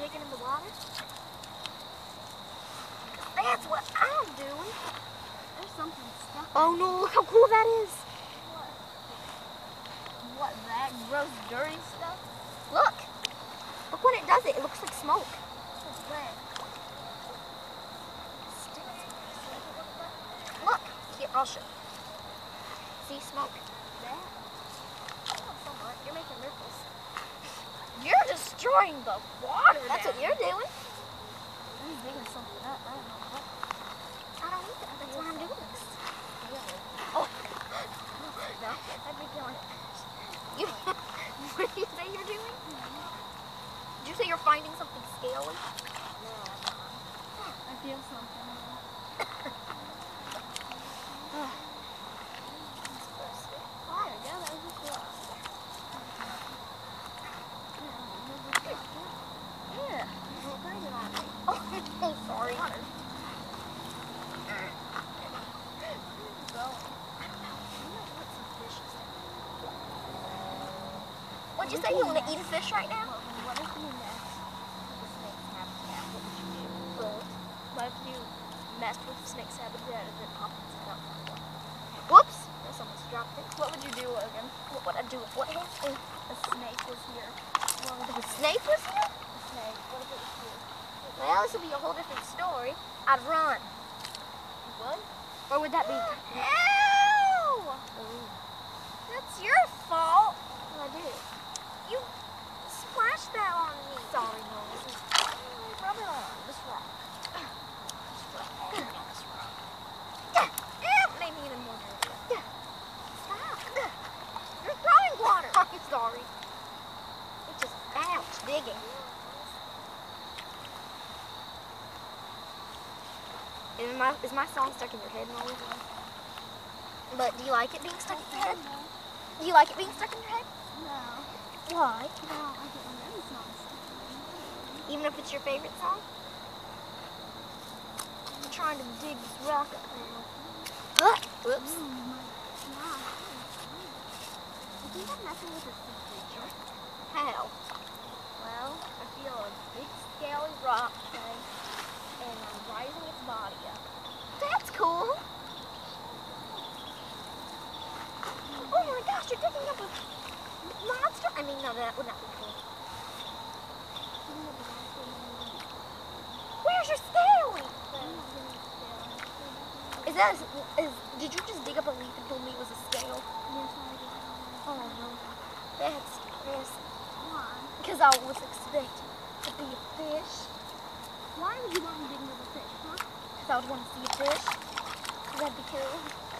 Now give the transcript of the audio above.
digging in the water? That's what I'm doing. There's something stuck. Oh no, look how cool that is. What, that gross, dirty stuff? Look. Look when it does it. It looks like smoke. What's that? Look. Here, I'll show you. See, smoke. That? Not so much. You're making ripples. You're destroying the water. That's what you're doing. I'm digging something up. I don't know what. I don't either. That's why I'm doing this. Oh. No, I'd be killing it. You, what did you say you're doing? Did you say you're finding something scaly? No, I'm not. I feel something. Yeah. Oh, sorry. What'd you say? You want to eat a fish right now? What if you messed with the snake's habitat? What would you do? What if you messed with the snake's habitat and then popped its head out? Whoops. There's almost dropped it. What would you do, Logan? What would I do with what hand? A snake was here. If a snake was here? A snake. What if it was here? Well, this would be a whole different story. I'd run. You would? Or would that be... Ow! That's your fault. What I do? You splashed that on me. Sorry, Nola. This is... Rub it on this rock. Just rub it on this rock. Maybe even more dirty. Stop. You're throwing water. I'm sorry. It's just, ouch, digging. Is my song stuck in your head, Nola? But do you like it being stuck in your head? Do you like it being stuck in your head? No. Why? No, I don't want any songs. Even if it's your favorite song? I'm trying to dig this rock up now. Whoops. I think I'm messing with a sea creature. How? Well, I feel a big scaly rock thing, and I'm rising its body up. That's cool. Oh my gosh, you're digging up a monster? I mean, no, that would not be cool. Where's your scaly? Did you just dig up a leaf and told me it was a scale? Yes, I did. Oh no, that's crazy. Why? Because I was expecting to be a fish. Why would you want me digging up a fish, huh? Because I would want to see a fish. That'd be cool.